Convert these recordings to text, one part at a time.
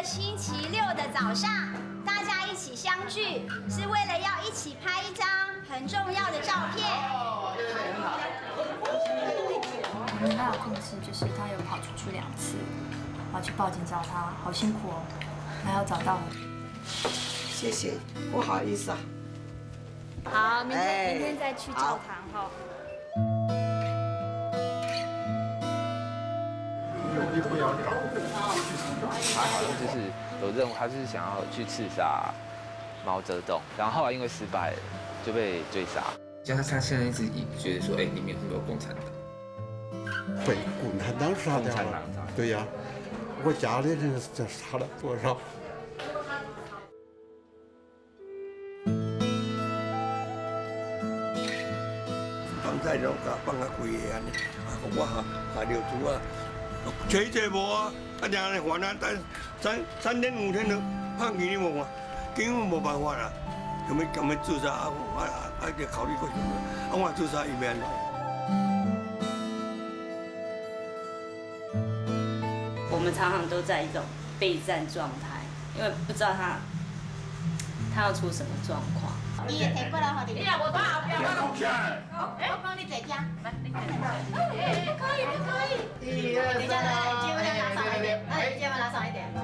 星期六的早上，大家一起相聚，是为了要一起拍一张很重要的照片。 我们那有控制，就是他有跑出去2次，跑去报警找他，好辛苦哦，还要找到我。 谢谢，不好意思啊。 好，明天再去教堂哈。 他好像就是有任务，他是想要去刺杀毛泽东，然后后来因为失败了，就被追杀。像他现在一直觉得说，里面有很多共产党。 被共产党杀掉了。对呀，我家里人这杀了多少？ 放在肉架，放啊贵个安尼，我留住啊，找者无啊，啊这样来还啊，但3天5天就判刑你无看，根本无办法啦，咁要自杀啊就考虑过什么？啊我自杀伊要安怎？ 我们常常都在一种备战状态，因为不知道他要出什么状况。 你也提过来好，你也我帮后边我我帮你坐这，来，你坐可以，可以。等一下来，肩膀拉上一点，来，肩膀拉上一点。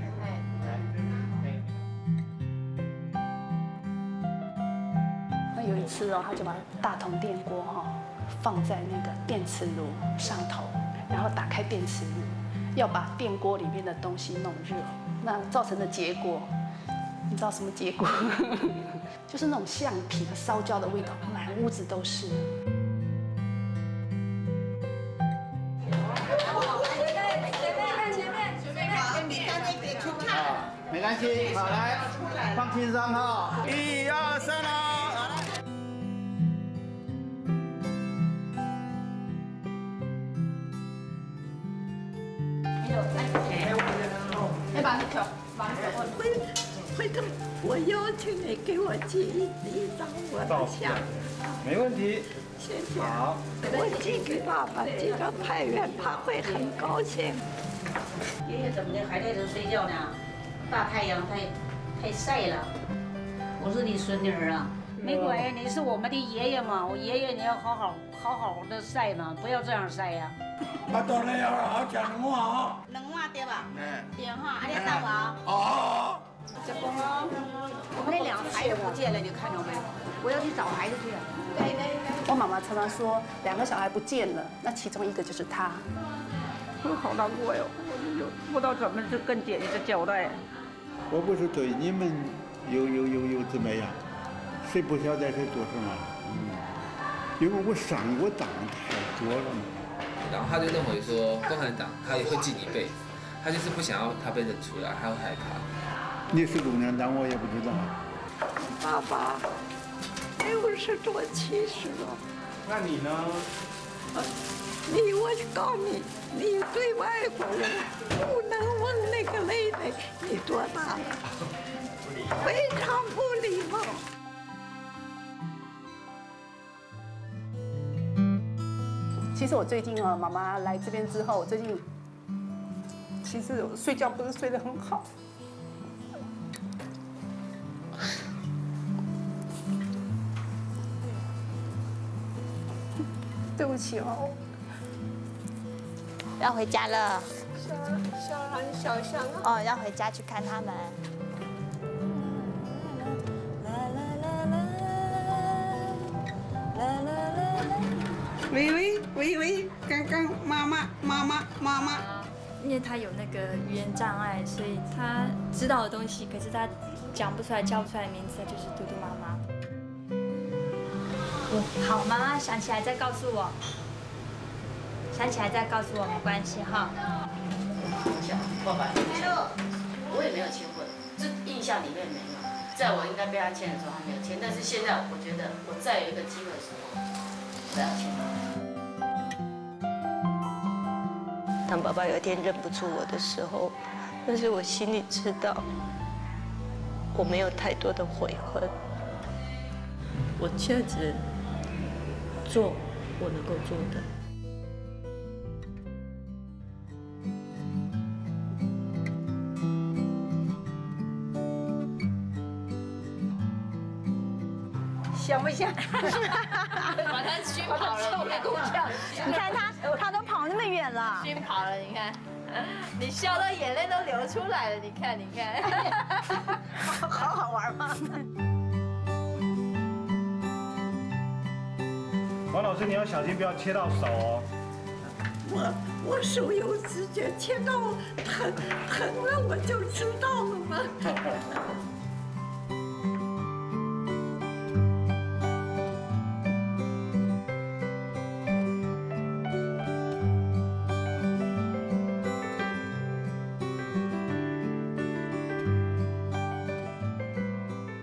那有一次哦，他就把大同电锅放在那个电磁炉上头，然后打开电磁炉，要把电锅里面的东西弄热，那造成的结果，你知道什么结果？就是那种橡皮烧焦的味道，满屋子都是。 没关系，好来，放轻松哈，1、2、3哦。 来把那条， 会的，我邀请你给我寄一张我的相， 没问题。 谢谢。 好， 我寄给爸爸，寄到太原，他会很高兴。 爷爷怎么的还在这睡觉呢？大太阳太晒了。我是你孙女儿啊，没关系，你是我们的爷爷嘛，我爷爷你要好好的晒嘛，不要这样晒呀。 当然要好好讲2碗哦。 2碗对吧？对哈，你等我啊。 哦。 这公哦，我们那2个孩子不见了，你看到没？我要去找孩子去。 我妈妈常常说，2个小孩不见了，那其中一个就是他。 我好难过哟，我就不知道怎么去跟姐姐交代。 我不是对你们有怎么样？谁不晓得谁做什么？因为我上过当太多了嘛。 然后他就认为说，共产党他也会记一辈子，他就是不想要他被认出来，他会害怕。 你是共产党，我也不知道。 爸爸60多70了。 那你呢？ 我告诉你，你对外国人不能问那个妹妹你多大了，非常不礼貌。 其实我最近妈妈来这边之后，我最近其实我睡觉不是睡得很好。对不起哦。 要回家了。 小兰、小香哦，要回家去看他们。 喂，刚刚妈妈。 因为他有那个语言障碍，所以他知道的东西，可是他讲不出来、叫不出来名字，就是嘟嘟妈妈。好，妈妈想起来再告诉我。想起来再告诉我，没关系哈。 爸爸，我也没有签过，这印象里面没有。在我应该被他签的时候还没有签，但是现在我觉得我再有一个机会的时候，我要签。 当爸爸有一天认不出我的时候，但是我心里知道，我没有太多的悔恨。我现在只做我能够做的。 像不像？ 把他熏跑了， 你看他都跑那么远了， 熏跑了，你看，你笑到眼泪都流出来了，你看，你看， 好玩吗？ 王老师，你要小心，不要切到手哦。 我手有指甲，切到疼了我就知道了嘛。